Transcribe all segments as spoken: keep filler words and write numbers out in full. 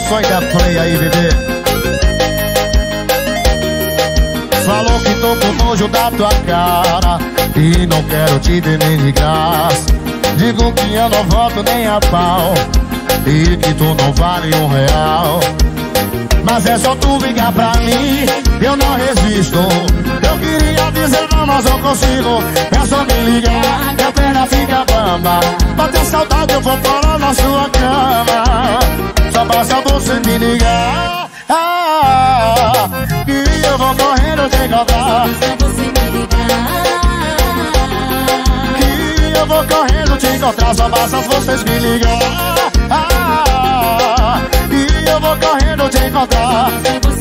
som da play aí, bebê. Falou que tô com nojo da tua cara e não quero te ver nem de graça. Digo que eu não volto nem a pau e que tu não vale um real. Mas é só tu ligar pra mim, eu não resisto. Eu queria dizer não, mas não consigo. É só me ligar, que a perna fica bamba. Bateu saudade, eu vou parar na sua cama. Só basta você me ligar, ah, que eu vou correndo te encontrar. Que eu vou correndo te encontrar. Só basta vocês me ligar, ah, e eu vou correndo te encontrar.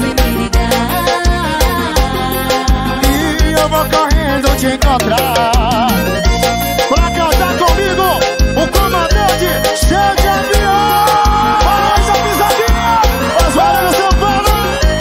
E eu vou correndo te encontrar. Pra cantar comigo, o comandante cheio de avião. Olha essa pisadinha, as varas do São Paulo.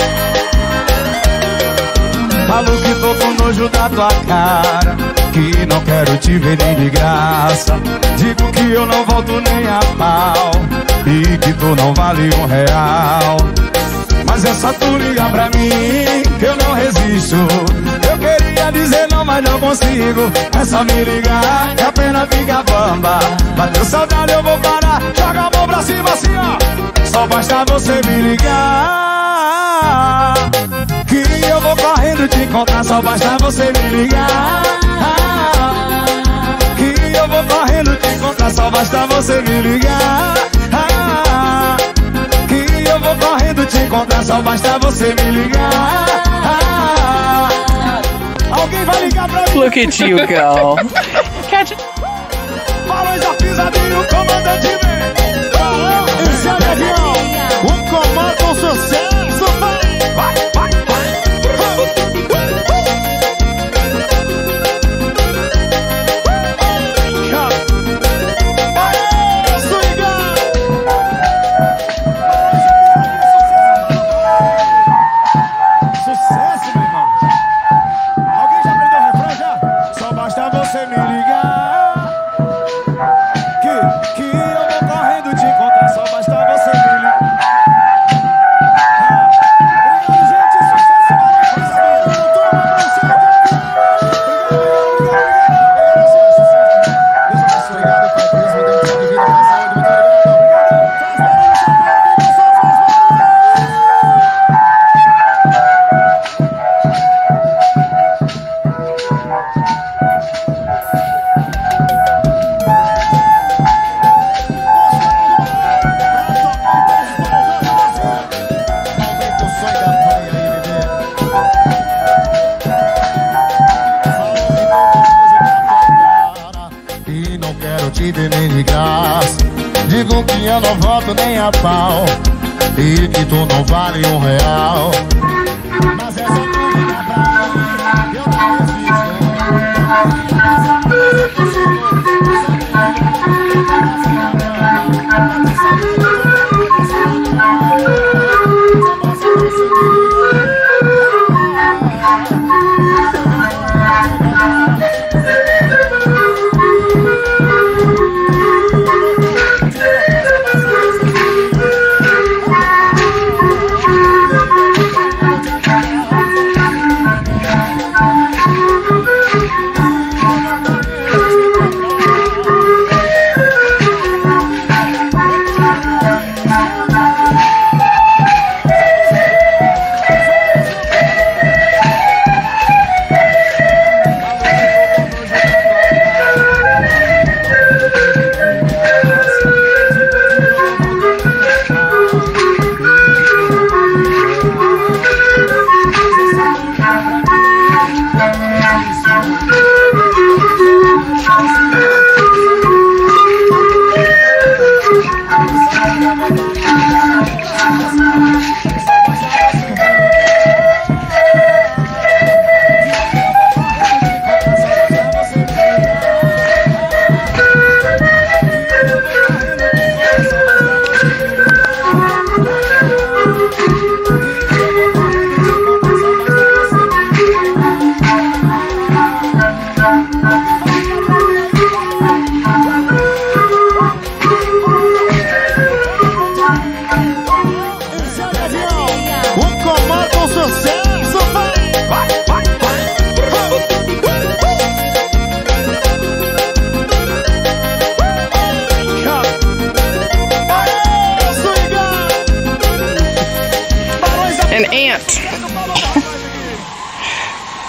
Falo que tô com nojo da tua cara, que não quero te ver nem de graça. Digo que eu não volto nem a pau e que tu não vale um real. Mas é só tu ligar pra mim, que eu não resisto. Eu queria dizer não, mas não consigo. É só me ligar, que a pena fica bamba. Bateu saudade, eu vou parar. Joga a mão pra cima assim, ó. Só basta você me ligar, que eu vou correndo te encontrar. Só basta você me ligar, que eu vou correndo te encontrar. Só basta você me ligar, que eu vou correndo te encontrar. Só basta você me ligar. Alguém vai ligar pra mim. Look at you go. Catch it. Balões da pisadinha, o comandante vem. Esse é o avião, o comando com sucesso. Vai, vai, vai. Sucesso, meu irmão. Alguém já aprendeu o refrão já? Só basta você me ligar, que, que eu vou correndo te encontrar. Só basta você me ligar. Obrigado, gente. Sucesso, maravilha. Toma, obrigado, Pai Deus, me dê um dia de vida, mais saúde, muito obrigado. E não quero te ver nem de graça. Digo que eu não volto nem a pau e que tu não vale um real. Mas é só tu ligar pra mim, eu não resisto.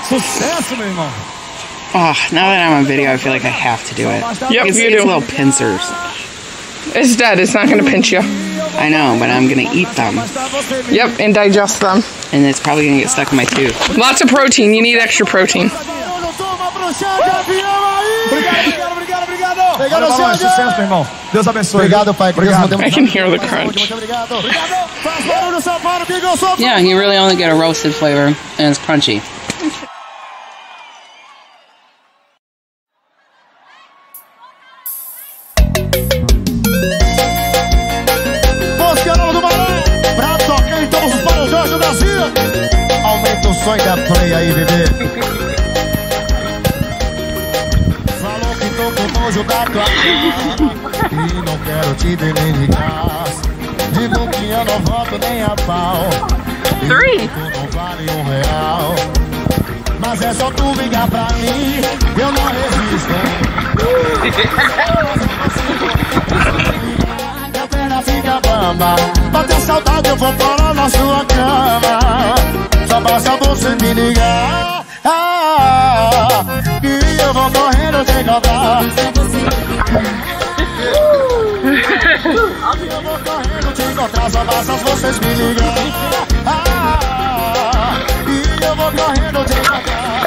Sucesso, meu irmão. Oh, now that I'm on video, I feel like I have to do it. Yep, it's, you it's do. little pincers. It's dead. It's not going to pinch you. I know, but I'm going to eat them. Yep, and digest them. And it's probably going to get stuck in my tooth. Lots of protein. You need extra protein. Sucesso, meu irmão. Deus abençoe. Obrigado, pai. Obrigado. I can hear the crunch. Yeah, you really only get a roasted flavor, and it's crunchy. Aumenta o som da play aí, bebê. Falou que tô com nojo da tua cara e não quero te ver nem de graça. Digo que eu não volto nem a pau. Three. Tu não vale um real. Mas é só tu ligar pra mim, eu não resisto. Minha perna fica bamba. Bater saudade, eu vou parar na sua cama. Só basta você me ligar, ah, e eu vou correndo te encontrar. Eu vou correndo te encontrar, só basta vocês me ligar, ah, e eu vou correndo te encontrar.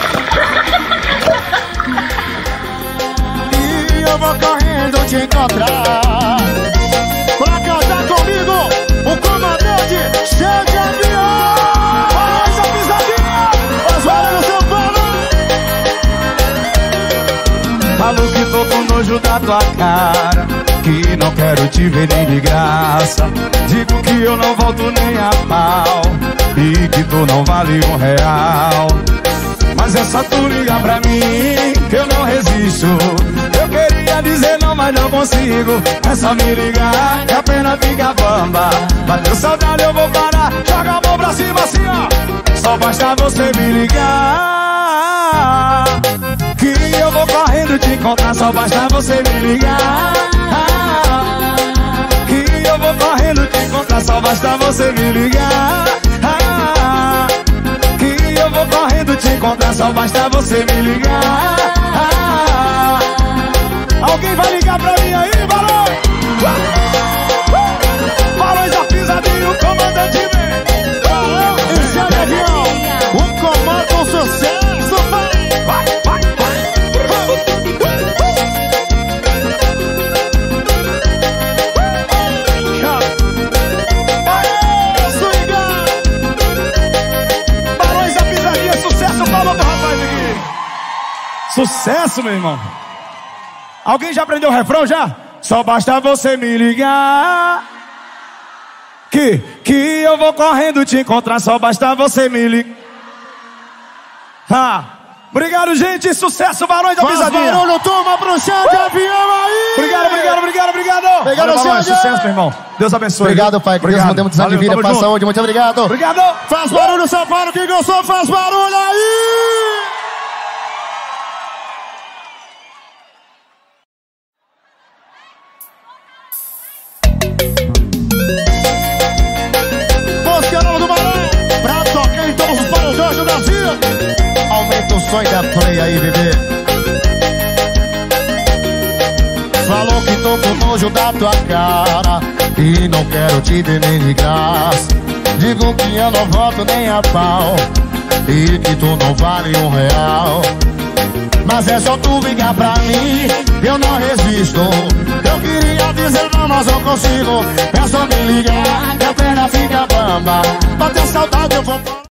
E eu vou correndo te encontrar. Pra cantar comigo, o comandante chega de avião. Falo que tô com nojo da tua cara, que não quero te ver nem de graça. Digo que eu não volto nem a pau e que tu não vale um real. Mas é só tu ligar pra mim que eu não resisto. Eu queria dizer não, mas não consigo. É só me ligar que a pena fica bamba. Bateu saudade, eu vou parar. Joga a mão pra cima assim, ó. Só basta você me ligar que eu vou correndo te encontrar. Só basta você me ligar que eu vou correndo te encontrar. Só basta você me ligar que eu vou correndo te encontrar. Só basta você me ligar. Alguém vai ligar pra mim aí, Barões? Barões da Pisadinha, o comandante vem. Esse é o avião, o comando sucesso, vai, vai, vai, vai. Barões da Pisadinha, sucesso, palma pro rapaz aqui. Sucesso, meu irmão. Alguém já aprendeu o refrão já? Só basta você me ligar Que, que eu vou correndo te encontrar. Só basta você me ligar. Ah, obrigado, gente. Sucesso, Barões da Pisadinha. Faz barulho, turma, pro chão de avião aí. Obrigado, obrigado, obrigado, obrigado. Obrigado, Barões. Sucesso, meu irmão. Deus abençoe. Obrigado, pai. Que Deus mantenha muitos anos de vida pra saúde. Muito obrigado. Obrigado. Faz barulho, São Paulo. Quem gostou, faz barulho aí. Aumenta o som da play aí, bebê. Falou que tô com nojo da tua cara e não quero te ver nem de graça. Digo que eu não volto nem a pau e que tu não vale um real. Mas é só tu ligar pra mim, eu não resisto. Eu queria dizer não, mas não consigo. É só me ligar, minha perna fica bamba. Bater saudade, eu vou...